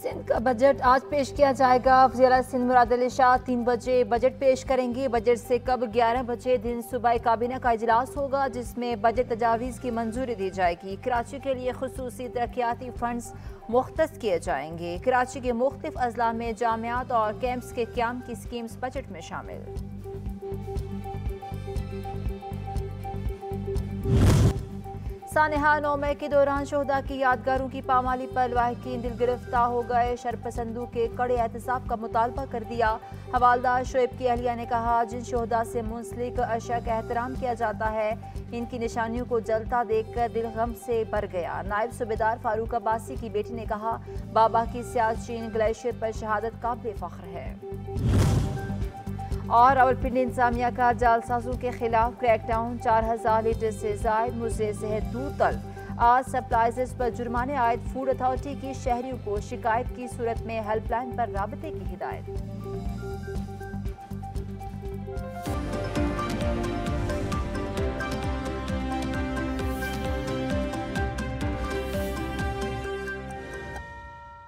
सिंध का बजट आज पेश किया जाएगा। वज़ीर सिंध मुराद अली शाह 3 बजे बजट पेश करेंगे। बजट से कब 11 बजे दिन सूबाई काबीना का इजलास होगा, जिसमें बजट तजावीज़ की मंजूरी दी जाएगी। कराची के लिए खुसूसी तरक्याती फंड्स मुख्तस किए जाएंगे। कराची के मुख्तलिफ अजला में जामियात और कैंप्स के क़याम की स्कीम्स बजट में शामिल। सानहा 9 मई के दौरान शोहदा की यादगारों की पामाली पर लवाहिकीन दिल गिरफ्तार हो गए। शरपसंदों के कड़े एहतसाब का मुतालबा कर दिया। हवालदार शोएब की अहलिया ने कहा, जिन शोहदा से मुंसलिक अशया का एहतराम किया जाता है, इनकी निशानियों को जलता देखकर दिल गम से भर गया। नायब सूबेदार फारूक अब्बासी की बेटी ने कहा, बाबा की सियाचिन ग्लेशियर पर शहादत काबिल फख्र है। और रावलपिंडी इंतजामिया का जालसाजों के खिलाफ क्रैकडाउन, 4000 लीटर से जायद मुज़े सेहत दूध तलब। आज सप्लाइजर्स पर जुर्माने आयद। फूड अथॉरिटी की शहरियों को शिकायत की सूरत में हेल्पलाइन पर राबते की हिदायत।